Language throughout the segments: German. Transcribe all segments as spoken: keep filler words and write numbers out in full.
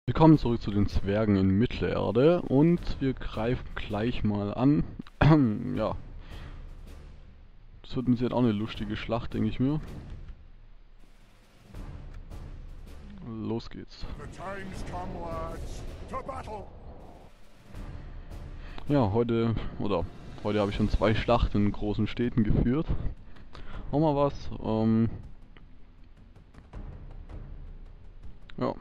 Willkommen zurück zu den Zwergen in Mittelerde und wir greifen gleich mal an. Ja, das wird mit Sicherheit auch eine lustige Schlacht, denke ich mir. Los geht's. Ja, heute, oder heute habe ich schon zwei Schlachten in großen Städten geführt. Auch mal was. Ähm, ja.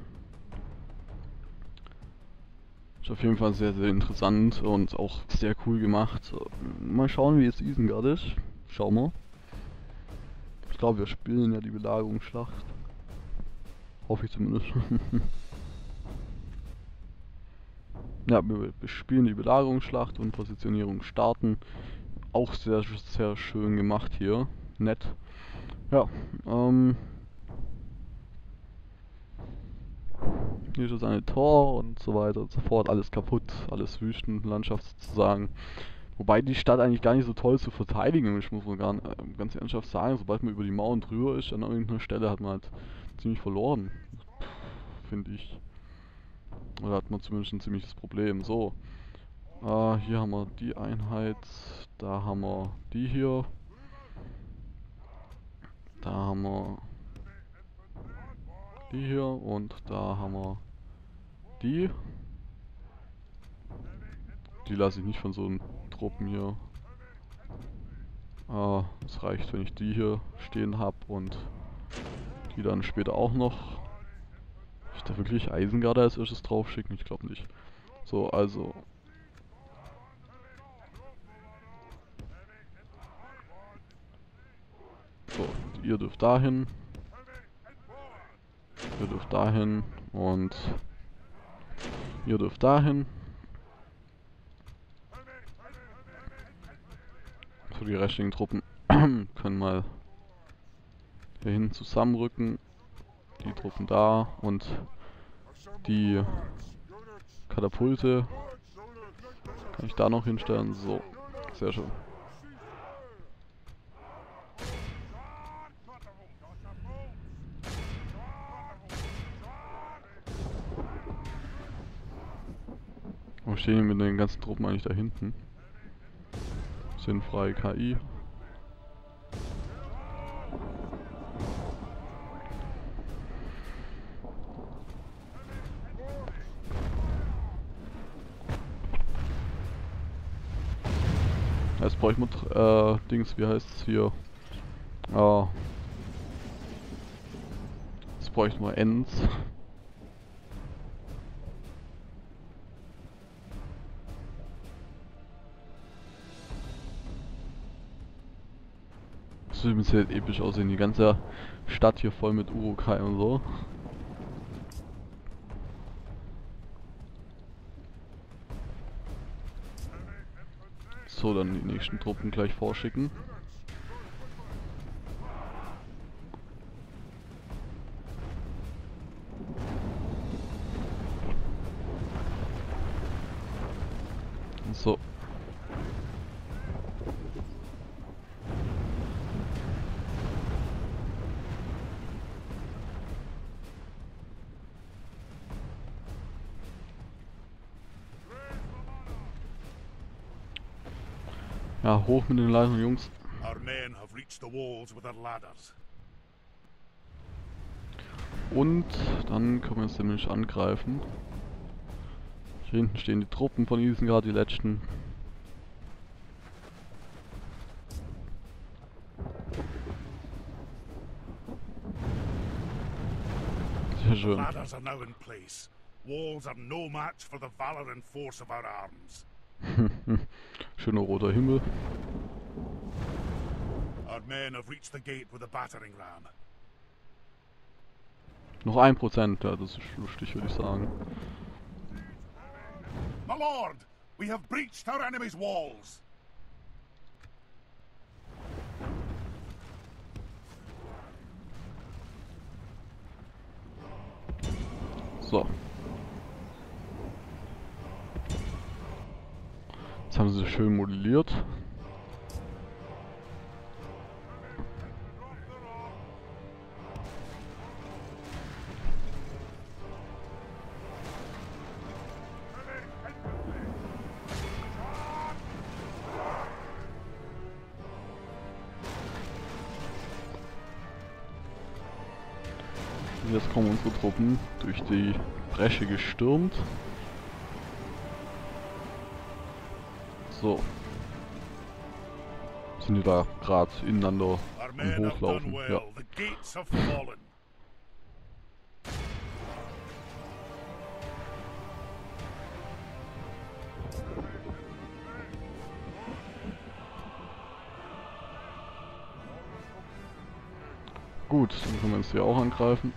Ist auf jeden Fall sehr, sehr interessant und auch sehr cool gemacht. Mal schauen, wie es Isengard ist. Schauen wir. Ich glaube, wir spielen ja die Belagerungsschlacht. Hoffe ich zumindest. Ja, wir, wir spielen die Belagerungsschlacht und Positionierung starten. Auch sehr, sehr schön gemacht hier. Nett. Ja, ähm. Hier ist das eine Tor und so weiter und so fort. Alles kaputt, alles Wüstenlandschaft sozusagen. Wobei die Stadt eigentlich gar nicht so toll zu verteidigen ist, muss man gar, äh, ganz ernsthaft sagen. Sobald man über die Mauern drüber ist, an irgendeiner Stelle hat man halt ziemlich verloren. Finde ich. Oder hat man zumindest ein ziemliches Problem. So. Äh, hier haben wir die Einheit. Da haben wir die hier. Da haben wir die hier. Und da haben wir die. Die lasse ich nicht von so einen Truppen hier. Äh, es reicht, wenn ich die hier stehen habe und die dann später auch noch. Ich da wirklich Eisengarde als erstes draufschicken? Ich glaube nicht. So, also. So, ihr dürft dahin. Ihr dürft dahin. Und ihr dürft dahin. So, die restlichen Truppen können mal hier hinten zusammenrücken. Die Truppen da und die Katapulte kann ich da noch hinstellen. So, sehr schön. Wo stehen die mit den ganzen Truppen eigentlich da hinten? Sinnfreie K I. Jetzt bräuchte man, äh, Dings, wie heißt es hier? Ah. Jetzt bräuchte man Ends. Das würde mir halt episch aussehen, die ganze Stadt hier voll mit Urukai und so. So, dann die nächsten Truppen gleich vorschicken. So. Ja, hoch mit den Leitern, Jungs. Und dann können wir jetzt nämlich angreifen. Hier hinten stehen die Truppen von Isengard, die letzten. Sehr schön. Ladders are now in place. Walls are no match for the valor and force of our arms. Schöner roter Himmel. Our men have reached the gate with a battering ram. Noch ein Prozent, ja, das ist lustig, würde ich sagen. My lord, we have breached our enemy's walls. So. Jetzt haben sie schön modelliert. jetzt kommen unsere Truppen durch die Bresche gestürmt. So. Sind die da gerade ineinander am Hochlaufen? Ja. Gut, dann können wir uns hier auch angreifen.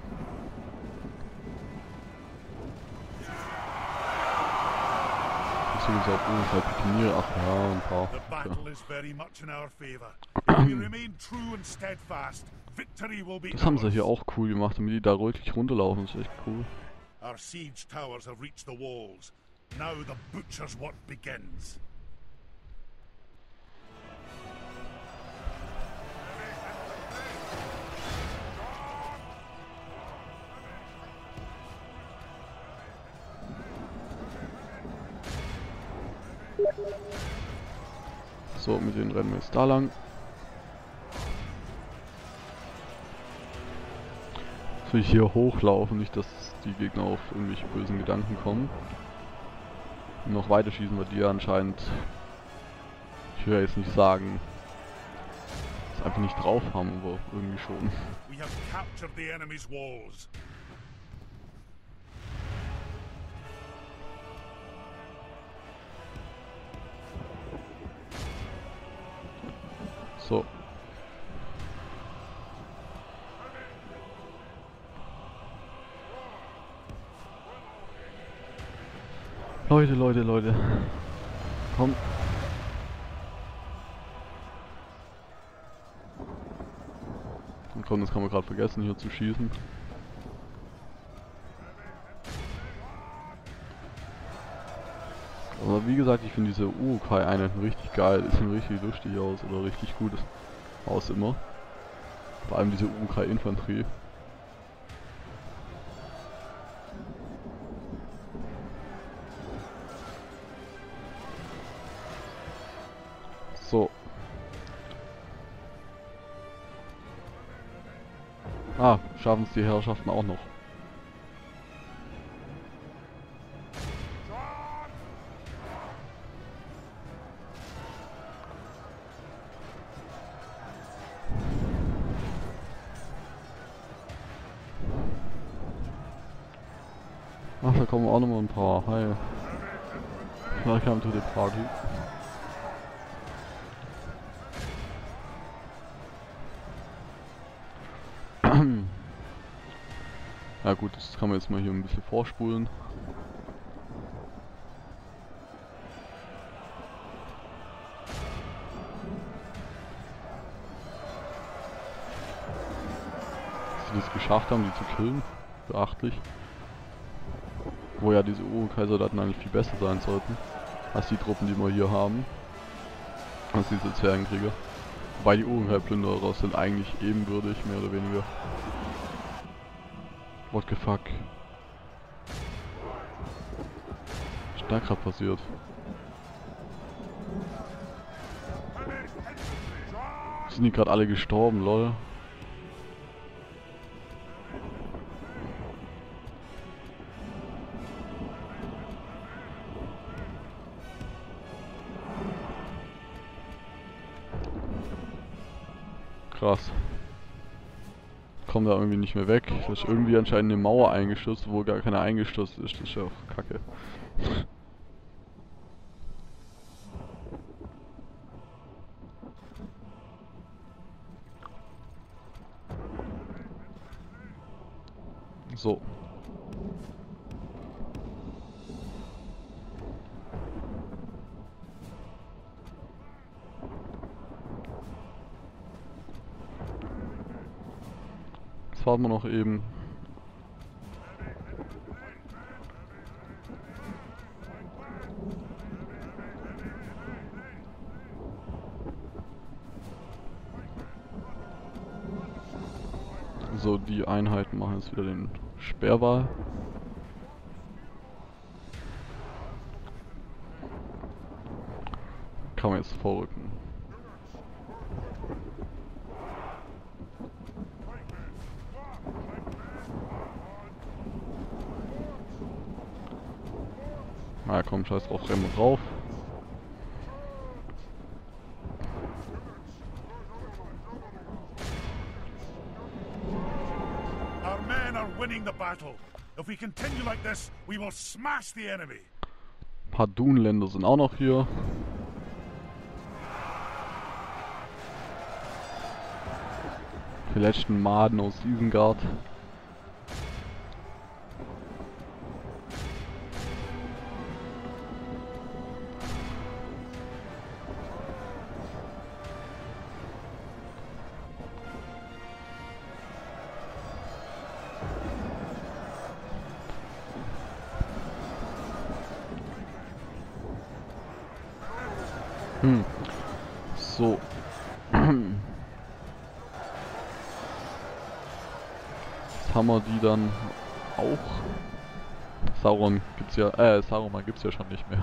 So gesagt, oh, halt Pikinier, ach ja, ein paar. Ja. Das haben sie hier auch cool gemacht, damit die da wirklich runterlaufen, das ist echt cool. Our siege towers have reached the walls. Now the butcher's work begins. So, mit denen rennen wir jetzt da lang. Jetzt will ich hier hochlaufen, nicht dass die Gegner auf irgendwelche bösen Gedanken kommen. Und noch weiter schießen wir die anscheinend. Ich will jetzt nicht sagen, dass einfach nicht drauf haben, aber irgendwie schon. We have captured the enemy's walls. So. Leute, Leute, Leute. Komm. Und komm, das kann man gerade vergessen, hier zu schießen. Aber wie gesagt, ich finde diese Urukai-Einheiten richtig geil. Die sehen richtig lustig aus oder richtig gut aus immer. Vor allem diese Urukai-Infanterie. So. Ah, schaffen es die Herrschaften auch noch. Ach, da kommen auch noch mal ein paar. Hi. Welcome to the party. Ja gut, das kann man jetzt mal hier ein bisschen vorspulen. Dass sie das geschafft haben, die zu killen. Beachtlich. Wo ja diese Urukai-Soldaten eigentlich viel besser sein sollten, als die Truppen, die wir hier haben. Als diese Zwergenkrieger. Wobei die Urukai-Plünderer sind eigentlich ebenbürtig, mehr oder weniger. What the fuck? Was ist da gerade passiert? Sind die gerade alle gestorben, lol? Krass. Kommt da irgendwie nicht mehr weg. Da ist irgendwie anscheinend eine Mauer eingestürzt, wo gar keine eingestürzt ist. Das ist ja auch kacke. So. Jetzt warten wir noch eben. So, die Einheiten machen jetzt wieder den Sperrwall. Kann man jetzt vorrücken. Na komm, scheiß drauf, rennen wir drauf. Our men are winning the battle. If we continue like this, we will smash the enemy. Ein paar Dunländer sind auch noch hier. Die letzten Maden aus Isengard. Hm. So. Jetzt haben wir die dann auch. Sauron gibt's ja, äh, Saruman gibt's ja schon nicht mehr.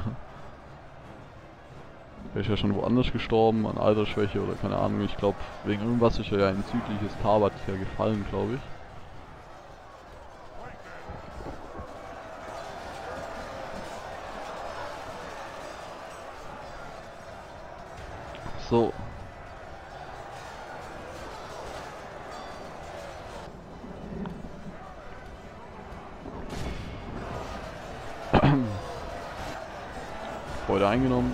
Der ist ja schon woanders gestorben, an Altersschwäche oder keine Ahnung. Ich glaube, wegen irgendwas ist er ja in südliches Tarbat ja gefallen, glaube ich. So. Gebäude eingenommen.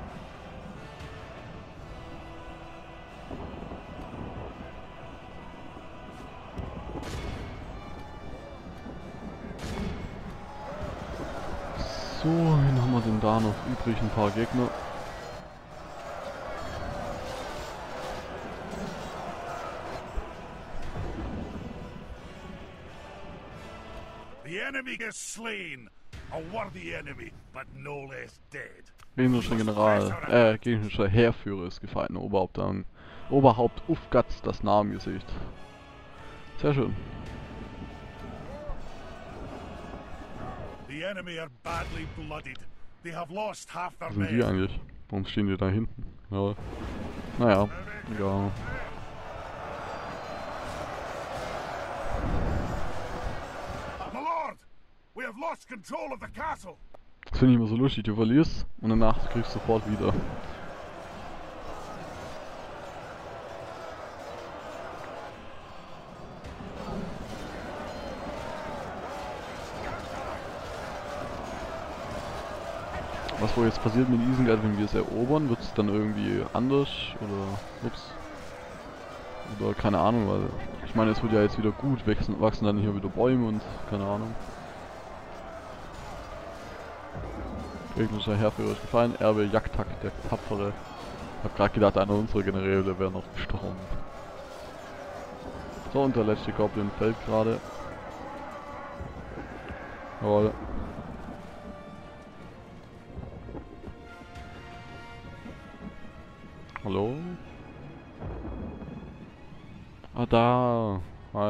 So, wen haben wir denn da noch übrig? Ein paar Gegner. The enemy is slain. A worthy enemy, but no less dead. Gegnerischer General, äh, gegnerischer Heerführer ist gefallen. Oberhaupt an Oberhaupt Ufgatz, das Namengesicht. Sehr schön. The enemy are badly blooded. They have lost half their Was sind die men. eigentlich? Warum stehen die da hinten? Ja. Naja, egal. My lord, we have lost control of the castle. Das finde ich immer so lustig, du verlierst und danach kriegst du sofort wieder. Was wohl jetzt passiert mit Isengard, wenn wir es erobern? Wird es dann irgendwie anders? Oder, ups. Oder keine Ahnung, weil ich meine, es wird ja jetzt wieder gut, wachsen, wachsen dann hier wieder Bäume und keine Ahnung. Gegnerischer Heerführer ist gefallen, Erbe Jagdtak, der Tapfere. Ich hab grad gedacht, einer unserer Generäle wäre noch gestorben. So, und der letzte Goblin fällt gerade. Jawohl. Hallo? Ah, da. Hi.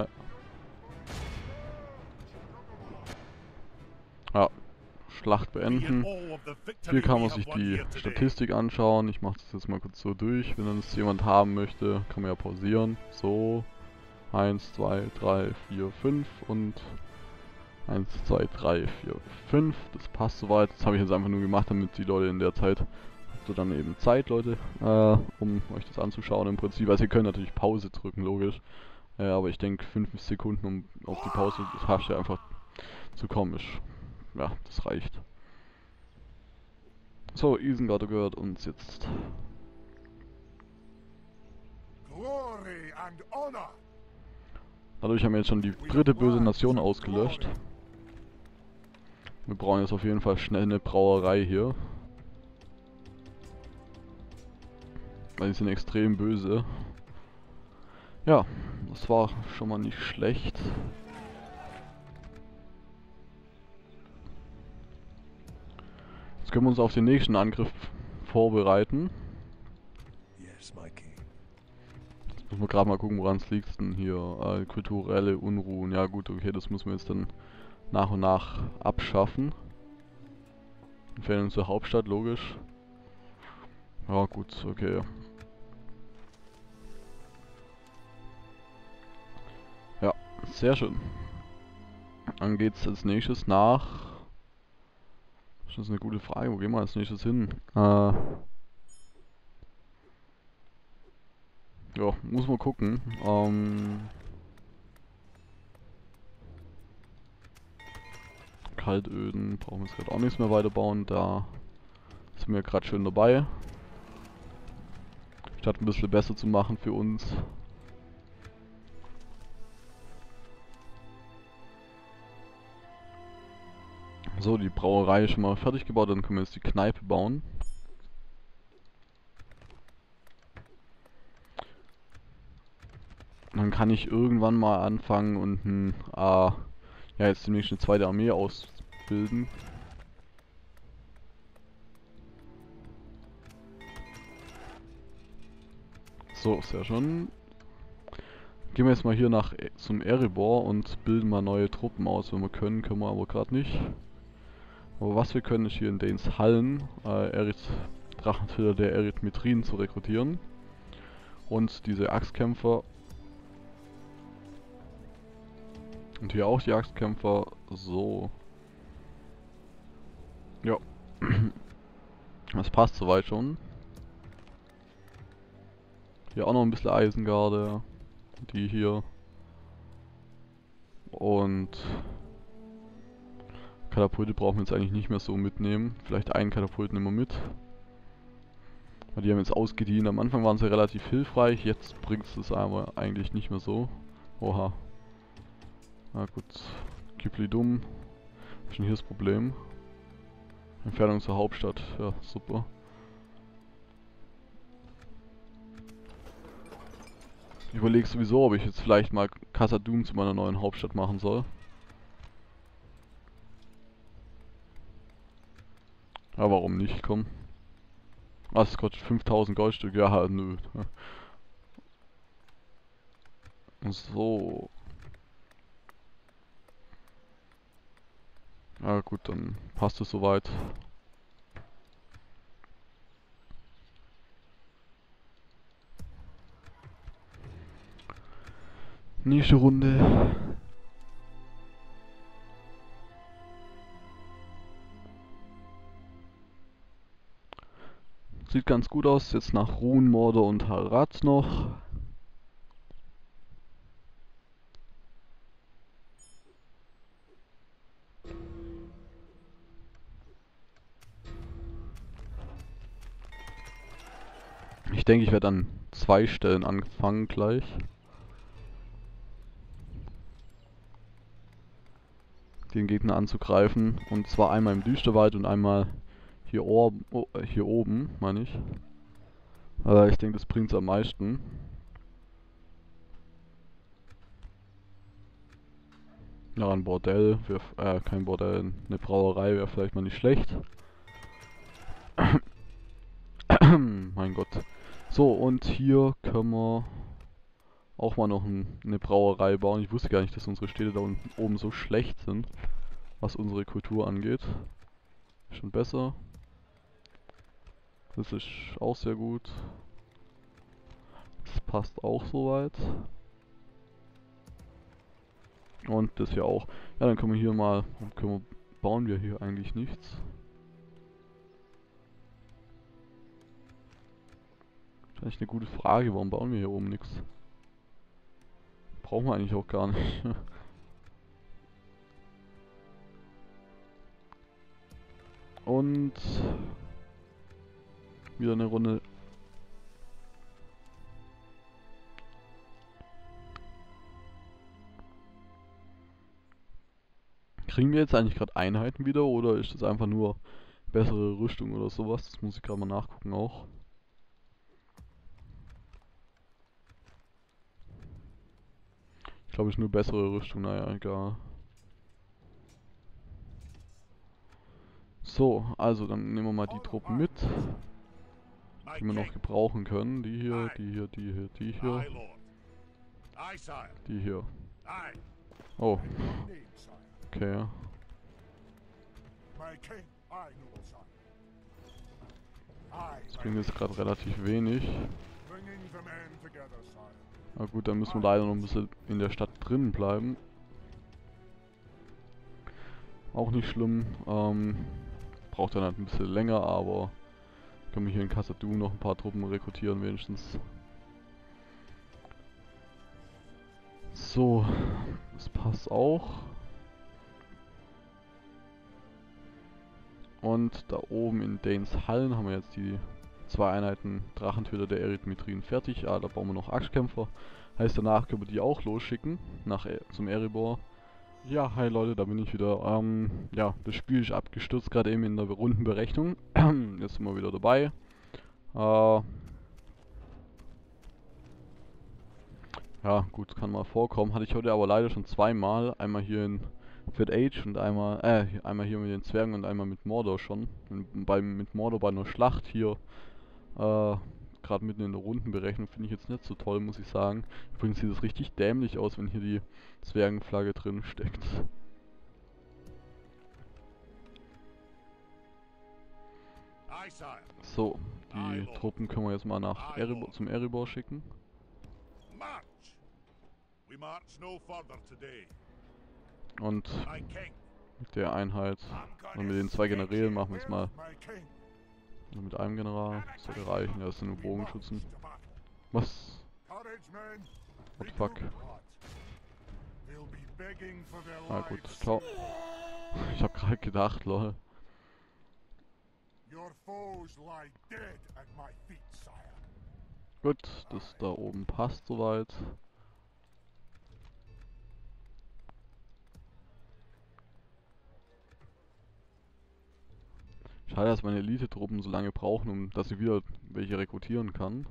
Ja. Schlacht beenden. Hier kann man sich die Statistik anschauen. Ich mache das jetzt mal kurz so durch. Wenn dann es jemand haben möchte, kann man ja pausieren. So. eins, zwei, drei, vier, fünf und eins, zwei, drei, vier, fünf. Das passt soweit. Das habe ich jetzt einfach nur gemacht, damit die Leute in der Zeit, habt ihr dann eben Zeit, Leute, äh, um euch das anzuschauen im Prinzip. Also ihr könnt natürlich Pause drücken, logisch. Äh, aber ich denke fünf Sekunden, um auf die Pause-Taste einfach zu kommen, ist, ja, das reicht. So, Isengard gehört uns jetzt. Glory and honor. Dadurch haben wir jetzt schon die dritte böse Nation ausgelöscht. Wir brauchen jetzt auf jeden Fall schnell eine Brauerei hier. Weil die sind extrem böse. Ja, das war schon mal nicht schlecht. Jetzt können wir uns auf den nächsten Angriff vorbereiten. Jetzt müssen wir gerade mal gucken, woran es liegt denn hier. Äh, kulturelle Unruhen. Ja gut, okay, das müssen wir jetzt dann nach und nach abschaffen. Entfernung zur Hauptstadt, logisch. Ja gut, okay. Ja, sehr schön. Dann geht's als nächstes nach Das ist eine gute Frage. Wo gehen wir als nächstes hin? Äh, ja, muss man gucken. Ähm, Kaltöden brauchen wir jetzt gerade auch nichts mehr weiterbauen. Da sind wir gerade schön dabei. Statt ein bisschen besser zu machen für uns. So, die Brauerei ist schon mal fertig gebaut, dann können wir jetzt die Kneipe bauen. Dann kann ich irgendwann mal anfangen und ein, äh, ja, jetzt demnächst eine zweite Armee ausbilden. So, sehr schön. Gehen wir jetzt mal hier nach zum Erebor und bilden mal neue Truppen aus. Wenn wir können, können wir aber gerade nicht. Aber was wir können, ist hier in Danes Hallen äh, Eryth Drachentöter der Erythmetrien zu rekrutieren. Und diese Axtkämpfer. Und hier auch die Axtkämpfer. So. Ja. Das passt soweit schon. Hier auch noch ein bisschen Eisengarde. Die hier. Und Katapulte brauchen wir jetzt eigentlich nicht mehr so mitnehmen. Vielleicht einen Katapult nehmen wir mit. Weil die haben jetzt ausgedient. Am Anfang waren sie relativ hilfreich. Jetzt bringt es aber eigentlich nicht mehr so. Oha. Na gut. Kipli dumm. Was ist denn hier das Problem? Entfernung zur Hauptstadt. Ja, super. Ich überlege sowieso, ob ich jetzt vielleicht mal Khazad-dûm zu meiner neuen Hauptstadt machen soll. Ja, warum nicht? Komm. Was, es kostet fünftausend Goldstück? Ja, nö. So. Ja gut, dann passt es soweit. Nächste Runde. Sieht ganz gut aus, jetzt nach Run, Mordor und Harad noch. Ich denke, ich werde an zwei Stellen anfangen gleich. Den Gegner anzugreifen. Und zwar einmal im Düsterwald und einmal hier, oh, hier oben, meine ich. Äh, ich denke, das bringt es am meisten. Ja, ein Bordell, wär, äh, kein Bordell, eine Brauerei wäre vielleicht mal nicht schlecht. Mein Gott. So, und hier können wir auch mal noch ein, eine Brauerei bauen. Ich wusste gar nicht, dass unsere Städte da unten oben so schlecht sind, was unsere Kultur angeht. Schon besser. Das ist auch sehr gut. Das passt auch soweit. Und das hier auch. Ja, dann können wir hier mal, können wir, bauen wir hier eigentlich nichts. Das ist eigentlich eine gute Frage, warum bauen wir hier oben nichts? Brauchen wir eigentlich auch gar nicht. Und wieder eine Runde. Kriegen wir jetzt eigentlich gerade Einheiten wieder oder ist das einfach nur bessere Rüstung oder sowas? Das muss ich gerade mal nachgucken auch. Ich glaube, es ist nur bessere Rüstung, naja, egal. So, also dann nehmen wir mal die Truppen mit, die wir noch gebrauchen können. Die hier, die hier, die hier, die hier. Die hier. Oh. Okay, ja. Das bringt jetzt gerade relativ wenig. Na gut, dann müssen wir leider noch ein bisschen in der Stadt drin bleiben. Auch nicht schlimm. Ähm, braucht dann halt ein bisschen länger, aber können wir hier in Khazad-dûm noch ein paar Truppen rekrutieren wenigstens. So, das passt auch. Und da oben in Danes Hallen haben wir jetzt die zwei Einheiten Drachentöter der Erythrithrien fertig. Ah, da bauen wir noch Axtkämpfer. Heißt, danach können wir die auch losschicken, nach e zum Erebor. Ja, hi Leute, da bin ich wieder. Ähm, ja, das Spiel ist abgestürzt, gerade eben in der Rundenberechnung. Jetzt sind wir wieder dabei. Äh, ja, gut, kann mal vorkommen. Hatte ich heute aber leider schon zweimal. Einmal hier in Third Age und einmal, äh, einmal hier mit den Zwergen und einmal mit Mordor schon. Und beim, mit Mordor bei einer Schlacht hier, äh, gerade mitten in der Rundenberechnung, finde ich jetzt nicht so toll, muss ich sagen. Übrigens sieht es richtig dämlich aus, wenn hier die Zwergenflagge drin steckt. So, die Truppen können wir jetzt mal nach Erebor, zum Erebor schicken. Und mit der Einheit, und mit den zwei Generälen machen wir jetzt mal. Nur mit einem General, das sollte reichen, ja, das sind nur Bogenschützen. Was? What the fuck? Ah gut, ciao. Ich hab gerade gedacht, lol. Gut, das da oben passt soweit. Schade, dass meine Elite-Truppen so lange brauchen, um dass ich wieder welche rekrutieren kann.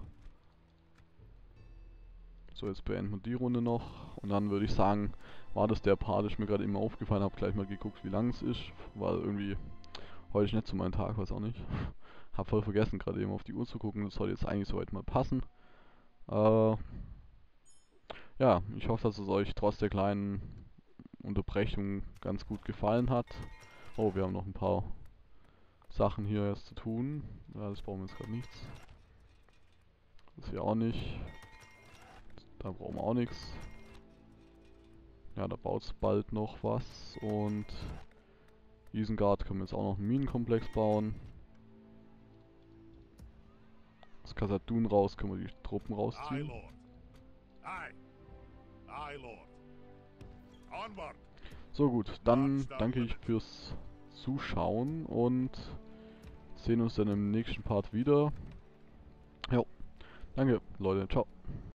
So, jetzt beenden wir die Runde noch. Und dann würde ich sagen, war das der Part, ist mir gerade immer aufgefallen, habe gleich mal geguckt, wie lang es ist. Weil irgendwie heute ist nicht so mein Tag, weiß auch nicht. Hab voll vergessen, gerade eben auf die Uhr zu gucken. Das soll jetzt eigentlich soweit mal passen. Äh, ja, ich hoffe, dass es euch trotz der kleinen Unterbrechung ganz gut gefallen hat. Oh, wir haben noch ein paar Sachen hier erst zu tun. Ja, das brauchen wir jetzt gerade nichts. Das hier auch nicht. Da brauchen wir auch nichts. Ja, da baut es bald noch was. Und Isengard können wir jetzt auch noch einen Minenkomplex bauen. Aus Khazad-dûm raus können wir die Truppen rausziehen. So gut, dann danke ich fürs Zuschauen und sehen uns dann im nächsten Part wieder. Jo, danke Leute, ciao.